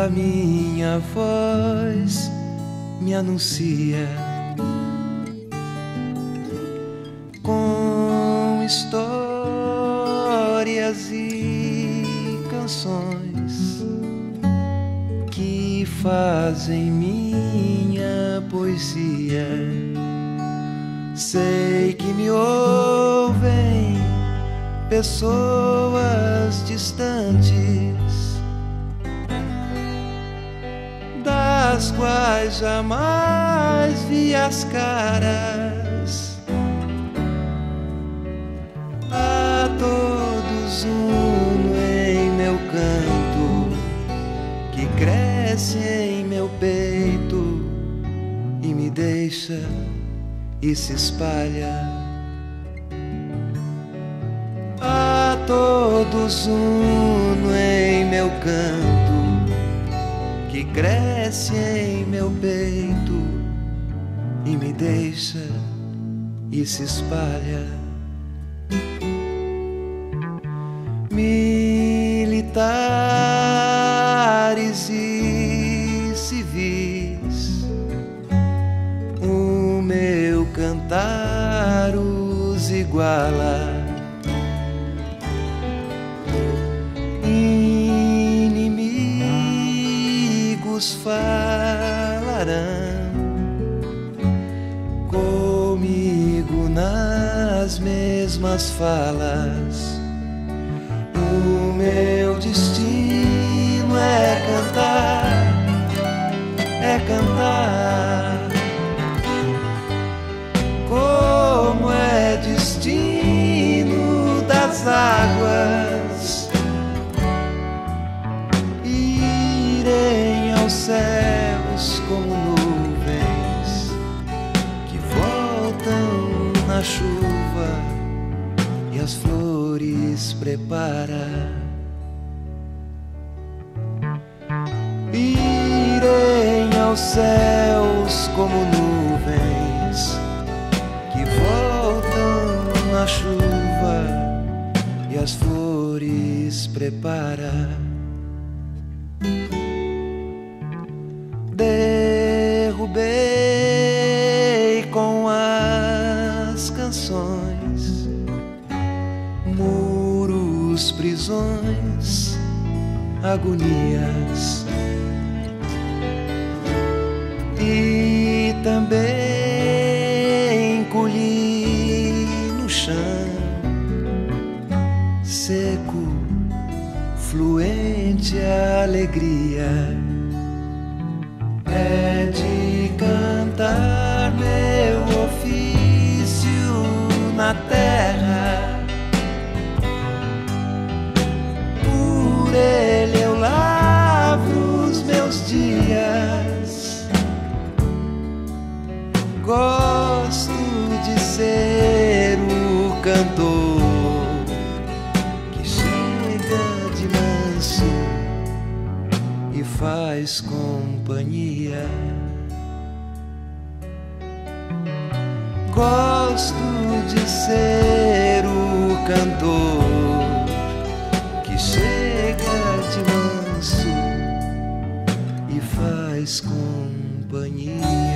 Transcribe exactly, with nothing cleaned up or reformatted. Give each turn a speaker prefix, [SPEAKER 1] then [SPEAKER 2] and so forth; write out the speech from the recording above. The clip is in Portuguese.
[SPEAKER 1] a minha voz me anuncia com histórias e canções que fazem minha poesia. Sei que me ouvem pessoas distantes, das quais jamais vi as caras. A todos uno em meu canto, que cresce em meu peito e me deixa e se espalha. A todos uno em meu canto, que cresce em meu peito e me deixa e se espalha. Militares e civis, o meu cantar os iguala. Inimigos falarão comigo nas mesmas falas. O meu destino é cantar, é cantar, como é destino das águas, irem aos céus como nuvens que voltam na chuva e as flores prepara. Irem aos céus como nuvens que voltam na chuva e as flores prepara. Derrubei com as canções muros, prisões, agonias, e também colhi no chão seco, fluente a alegria. É de cantar meu ofício na terra, por ele eu lavro os meus dias. Gosto de ser o cantor que chega de manso e faz companhia. Gosto de ser o cantor que chega de manso e faz companhia.